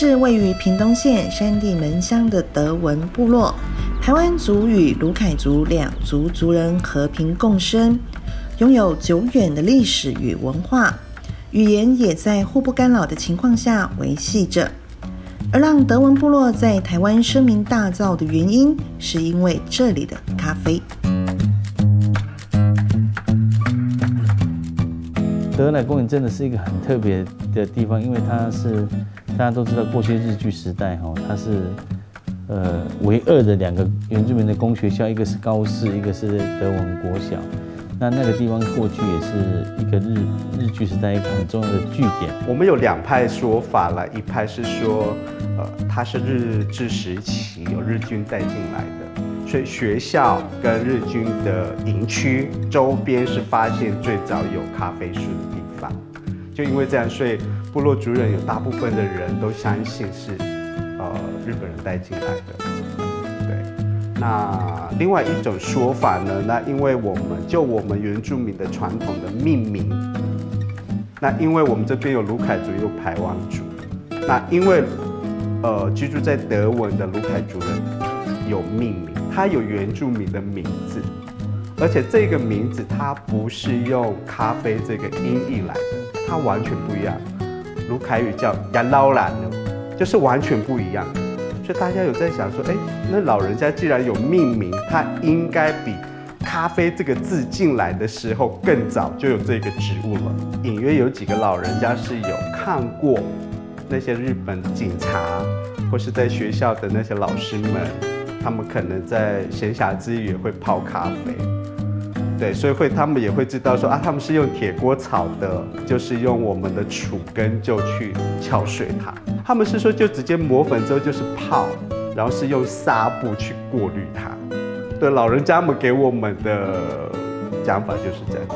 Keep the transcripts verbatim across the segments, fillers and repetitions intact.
是位于屏东县山地门乡的德文部落，排湾族与鲁凯族两族族人和平共生，拥有久远的历史与文化，语言也在互不干扰的情况下维系着。而让德文部落在台湾声名大噪的原因，是因为这里的咖啡。 德莱公园真的是一个很特别的地方，因为它是大家都知道，过去日据时代哈，它是呃唯二的两个原住民的公学校，一个是高士，一个是德文国小。那那个地方过去也是一个日日据时代一个很重要的据点。 我们有两派说法了，一派是说，呃，它是日治时期有日军带进来的。所以学校跟日军的营区周边是发现最早有咖啡树的地方，就因为这样，所以部落族人有大部分的人都相信是呃日本人带进来的。对，那另外一种说法呢，那因为我们就我们原住民的传统的命名，那因为我们这边有鲁凯族有排湾族，那因为呃居住在德文的鲁凯族人有命名。它有原住民的名字，而且这个名字它不是用咖啡这个音译来的，它完全不一样。鲁凯语叫亚劳兰呢，就是完全不一样的。所以大家有在想说，哎，那老人家既然有命名，他应该比咖啡这个字进来的时候更早就有这个植物了。隐约有几个老人家是有看过那些日本警察或是在学校的那些老师们。他们可能在闲暇之余也会泡咖啡，对，所以会他们也会知道说啊，他们是用铁锅炒的，就是用我们的杵根就去敲碎它。他们是说就直接磨粉之后就是泡，然后是用纱布去过滤它。对，老人家们给我们的讲法就是这样。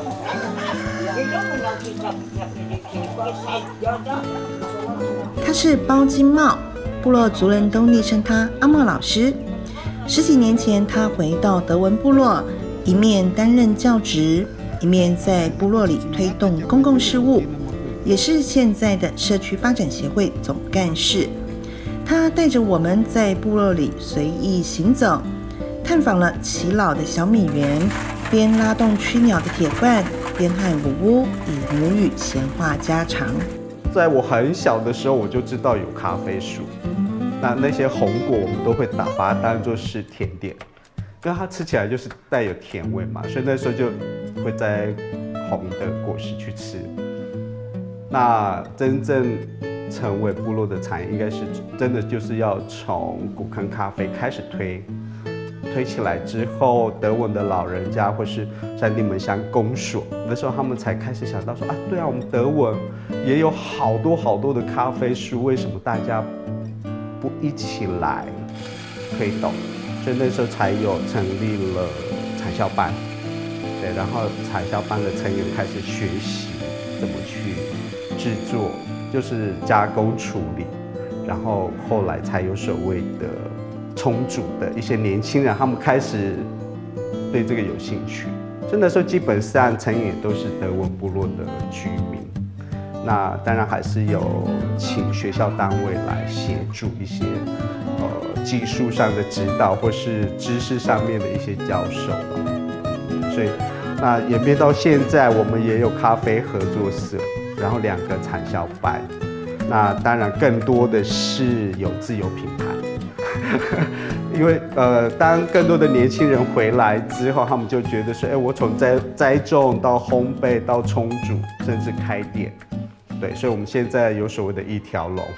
他是包金茂，部落族人都昵称他阿茂老师。十几年前，他回到德文部落，一面担任教职，一面在部落里推动公共事务，也是现在的社区发展协会总干事。他带着我们在部落里随意行走，探访了耆老的小米园，边拉动驱鸟的铁罐，边和五屋以母语闲话家常。 在我很小的时候，我就知道有咖啡树。那那些红果我们都会打把它当作是甜点，因为它吃起来就是带有甜味嘛，所以那时候就会摘红的果实去吃。那真正成为部落的产业，应该是真的就是要从古坑咖啡开始推，推起来之后，德文的老人家或是山地门乡公所，那时候他们才开始想到说啊，对啊，我们德文也有好多好多的咖啡树，为什么大家不一起来推动？所以那时候才有成立了产销班，对，然后产销班的成员开始学习怎么去制作，就是加工处理，然后后来才有所谓的冲煮的一些年轻人，他们开始对这个有兴趣。所以那时候基本上成员也都是德文部落的居民。那当然还是有请学校单位来协助一些呃技术上的指导，或是知识上面的一些教授吧。所以那演变到现在，我们也有咖啡合作社，然后两个产销班。那当然更多的是有自有品牌，因为呃当更多的年轻人回来之后，他们就觉得说，哎，我从栽栽种到烘焙到冲煮，甚至开店。对，所以我们现在有所谓的一条龙。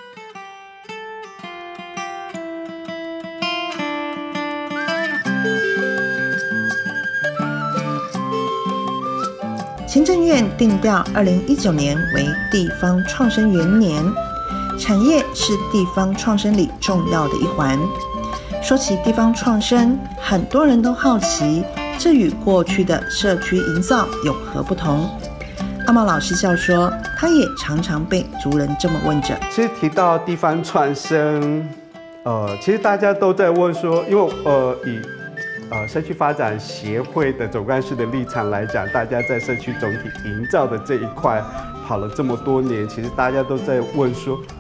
行政院定调二零一九年为地方创生元年，产业是地方创生里重要的一环。说起地方创生，很多人都好奇，这与过去的社区营造有何不同？阿茂老师笑说，他也常常被族人这么问着。 其实提到地方创生，呃，其实大家都在问说，因为呃以呃社区发展协会的总干事的立场来讲，大家在社区总体营造的这一块跑了这么多年，其实大家都在问说，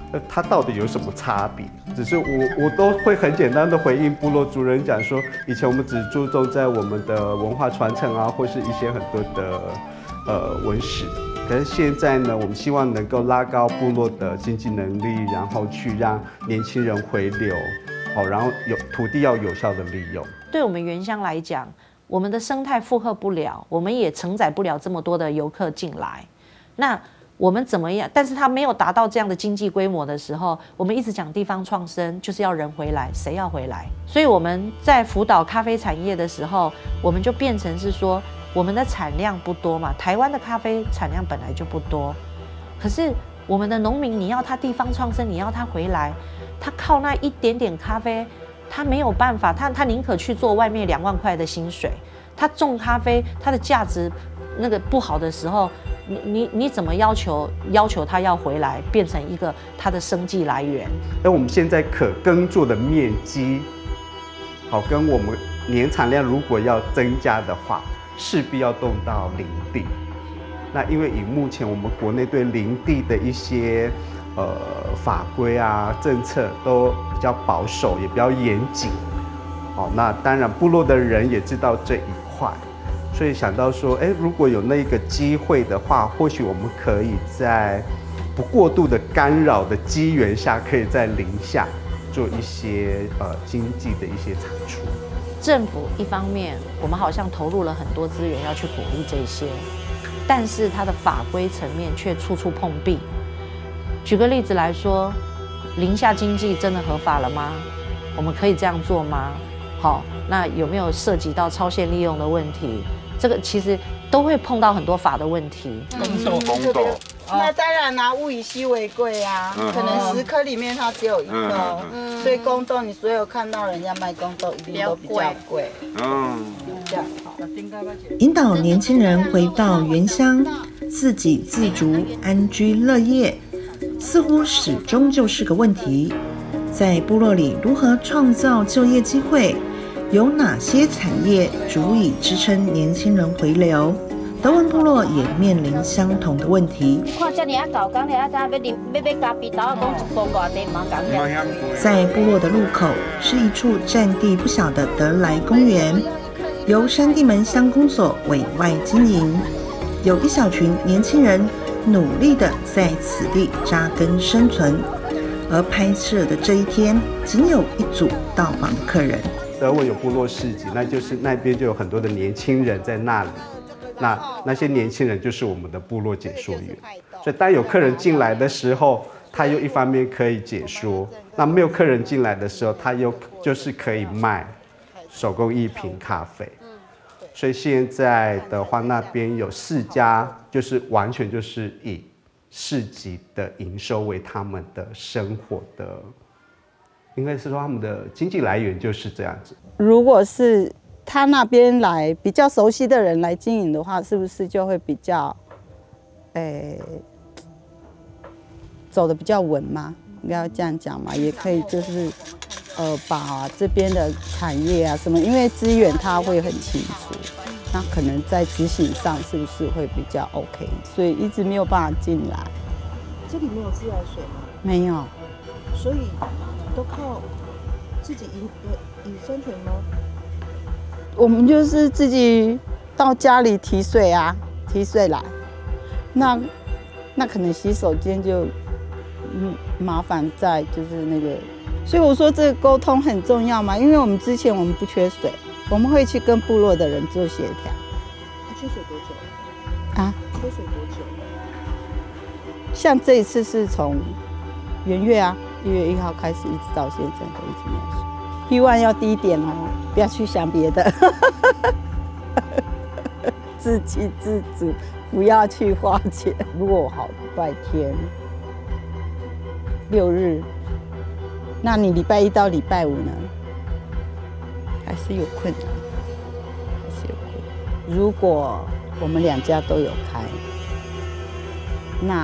呃，它到底有什么差别？只是我我都会很简单的回应部落族人讲说，以前我们只注重在我们的文化传承啊，或是一些很多的呃文史。可是现在呢，我们希望能够拉高部落的经济能力，然后去让年轻人回流，好，然后有土地要有效的利用。 对我们原乡来讲，我们的生态负荷不了，我们也承载不了这么多的游客进来。那我们怎么样？但是它没有达到这样的经济规模的时候，我们一直讲地方创生，就是要人回来，谁要回来？所以我们在辅导咖啡产业的时候，我们就变成是说，我们的产量不多嘛，台湾的咖啡产量本来就不多，可是我们的农民，你要他地方创生，你要他回来，他靠那一点点咖啡，他没有办法，他他宁可去做外面两万块的薪水，他种咖啡，它的价值那个不好的时候，你你你怎么要求要求他要回来，变成一个他的生计来源？ 而我们现在可耕作的面积，好，跟我们年产量如果要增加的话，势必要动到林地。那因为以目前我们国内对林地的一些呃法规啊政策都比较保守，也比较严谨。好，那当然部落的人也知道这一块，所以想到说，哎，如果有那个机会的话，或许我们可以在不过度的干扰的机缘下，可以在林下做一些呃经济的一些产出。 政府一方面，我们好像投入了很多资源要去鼓励这些，但是它的法规层面却处处碰壁。举个例子来说，林下经济真的合法了吗？我们可以这样做吗？好，那有没有涉及到超限利用的问题？这个其实都会碰到很多法的问题。 公斗公斗， 那当然啦、啊，物以稀为贵啊，嗯、可能十颗里面它只有一颗，嗯、所以公豆你所有看到人家卖公豆一定都比较贵。嗯，这样好。 引导年轻人回到原乡，自给自足、安居乐业，似乎始终就是个问题。在部落里，如何创造就业机会？有哪些产业足以支撑年轻人回流？德文部落也面临相同的问题。在部落的入口是一处占地不小的德莱公园，由山地门乡公所委外经营。有一小群年轻人努力地在此地扎根生存。而拍摄的这一天，仅有一组到访的客人。 德文有部落市集，那就是那边就有很多的年轻人在那里。那那些年轻人就是我们的部落解说员，所以当有客人进来的时候，他又一方面可以解说；那没有客人进来的时候，他又就是可以卖手工艺品咖啡。所以现在的话，那边有四家，就是完全就是以市集的营收为他们的生活的，应该是说他们的经济来源就是这样子。 如果是他那边来比较熟悉的人来经营的话，是不是就会比较，诶、欸，走得比较稳嘛？应该要这样讲嘛？也可以就是，呃，把这边的产业啊什么，因为资源他会很清楚。那可能在执行上是不是会比较 OK？ 所以一直没有办法进来。 这里没有自来水吗？ 没有， 所以都靠自己营营生存吗？ 我们就是自己到家里提水啊，提水来。那那可能洗手间就嗯麻烦在就是那个，所以我说这个沟通很重要嘛，因为我们之前我们不缺水。我们会去跟部落的人做协调。 他缺水多久？ 啊？ 缺水多久？ 像这一次是从元月啊，一月一号开始，一直到现在都一直没有水。希望要低一点哦，不要去想别的，自给自足，不要去花钱。如果好礼拜天、六日，那你礼拜一到礼拜五呢？还是有困难，还是有困难。如果我们两家都有开，那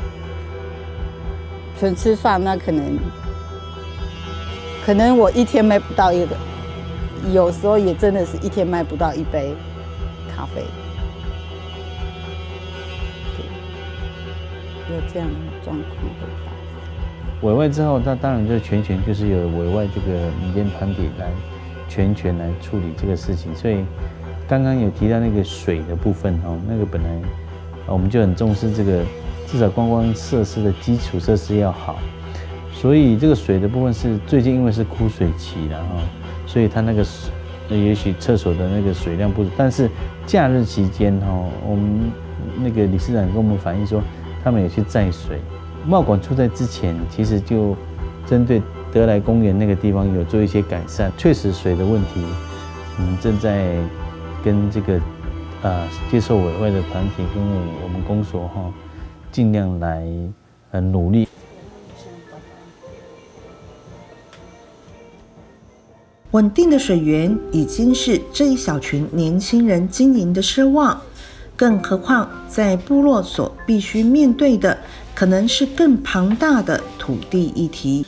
纯吃饭，那可能可能我一天卖不到一个，有时候也真的是一天卖不到一杯咖啡。有这样的状况会发生。 委外之后，那当然就全权就是由委外这个民间团体来全权来处理这个事情。所以刚刚有提到那个水的部分哦，那个本来我们就很重视这个，至少观光设施的基础设施要好。所以这个水的部分是最近因为是枯水期了哈，所以它那个水也许厕所的那个水量不足，但是假日期间哈，我们那个理事长跟我们反映说，他们也去载水。贸管处在之前其实就针对德莱公园那个地方有做一些改善，确实水的问题，我们正在跟这个呃接受委外的团体跟我们公所哈，尽量来呃努力。 稳定的水源已经是这一小群年轻人经营的奢望，更何况在部落所必须面对的可能是更庞大的土地议题。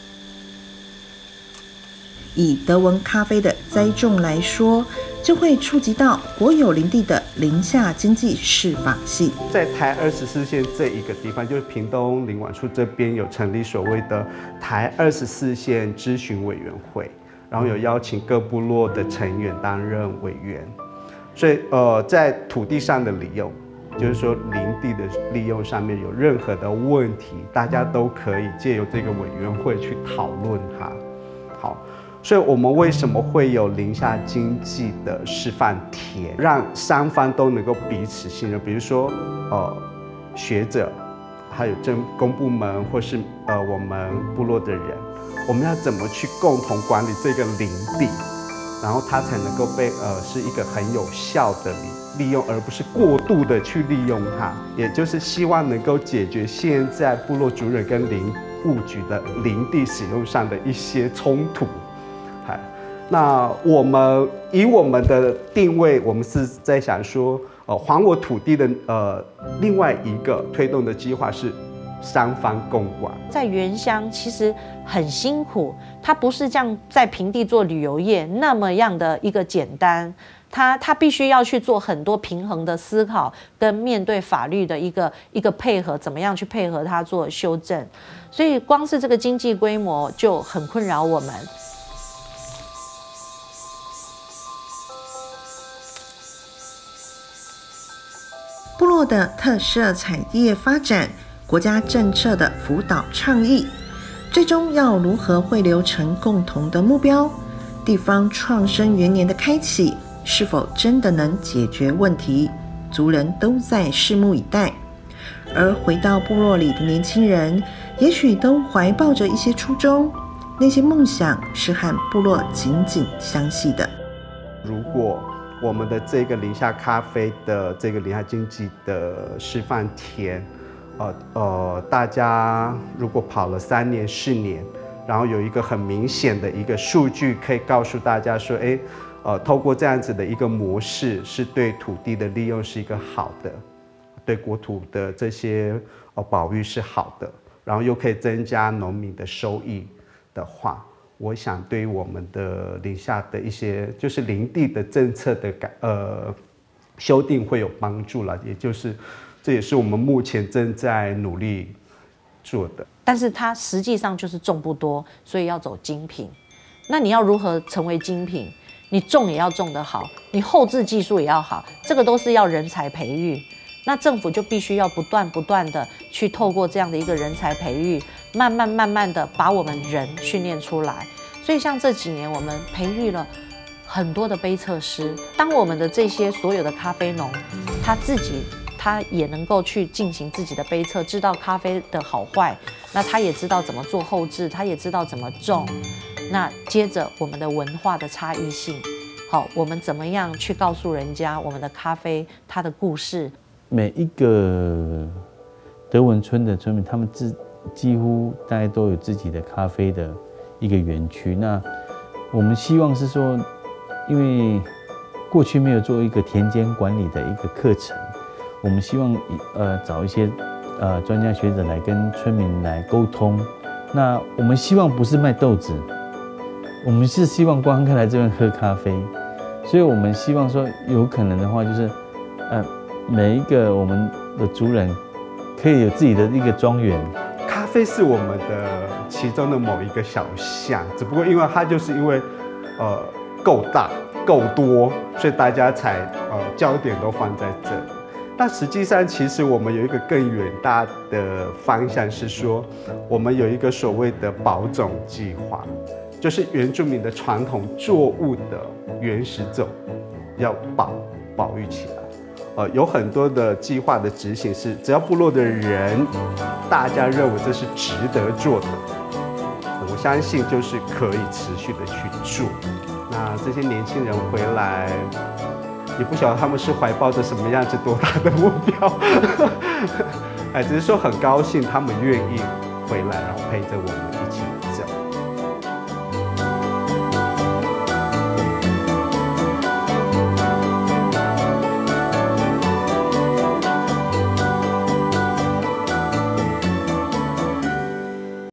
以德文咖啡的栽种来说，就会触及到国有林地的林下经济适法性。 在台二十四线这一个地方，就是屏东林管处这边有成立所谓的台二十四线咨询委员会。然后有邀请各部落的成员担任委员，所以呃，在土地上的利用，就是说林地的利用上面有任何的问题，大家都可以借由这个委员会去讨论它。好，所以我们为什么会有林下经济的示范田，让双方都能够彼此信任？比如说呃，学者，还有政公部门，或是呃我们部落的人。我们要怎么去共同管理这个林地，然后它才能够被呃是一个很有效的利利用，而不是过度的去利用它。也就是希望能够解决现在部落族人跟林务局的林地使用上的一些冲突。嗨，那我们以我们的定位，我们是在想说，呃，还我土地的呃另外一个推动的计划是。三方共管， 在原乡其实很辛苦，它不是像在平地做旅游业那么样的一个简单，它它必须要去做很多平衡的思考，跟面对法律的一个一个配合，怎么样去配合它做修正，所以光是这个经济规模就很困扰我们。 部落的特色产业发展。国家政策的辅导倡议，最终要如何汇流成共同的目标？地方创生元年的开启，是否真的能解决问题？族人都在拭目以待。而回到部落里的年轻人，也许都怀抱着一些初衷，那些梦想是和部落紧紧相系的。 如果我们的这个林下咖啡的这个林下经济的示范田。呃呃，大家如果跑了三年、四年，然后有一个很明显的一个数据，可以告诉大家说，哎，呃，透过这样子的一个模式，是对土地的利用是一个好的，对国土的这些呃保育是好的，然后又可以增加农民的收益的话，我想对于我们的林下的一些就是林地的政策的改呃修订会有帮助了，也就是。这也是我们目前正在努力做的， 但是它实际上就是种不多，所以要走精品。那你要如何成为精品？你种也要种得好，你后置技术也要好，这个都是要人才培育。那政府就必须要不断不断的去透过这样的一个人才培育，慢慢慢慢的把我们人训练出来。所以像这几年我们培育了很多的杯测师，当我们的这些所有的咖啡农，他自己。他也能够去进行自己的杯测，知道咖啡的好坏，那他也知道怎么做后制，他也知道怎么种。那接着我们的文化的差异性，好，我们怎么样去告诉人家我们的咖啡它的故事？ 每一个德文村的村民，他们自几乎大概都有自己的咖啡的一个园区。那我们希望是说，因为过去没有做一个田间管理的一个课程。我们希望呃找一些呃专家学者来跟村民来沟通。那我们希望不是卖豆子，我们是希望观光客来这边喝咖啡。所以我们希望说，有可能的话，就是呃每一个我们的族人可以有自己的一个庄园。 咖啡是我们的其中的某一个小项，只不过因为它就是因为呃够大够多，所以大家才呃焦点都放在这里。那实际上，其实我们有一个更远大的方向是说，我们有一个所谓的保种计划，就是原住民的传统作物的原始种要保保育起来。呃，有很多的计划的执行是，只要部落的人，大家认为这是值得做的，我相信就是可以持续的去做。那这些年轻人回来，也不晓得他们是怀抱着什么样子多大的目标，哎，只是说很高兴他们愿意回来，然后陪着我们一起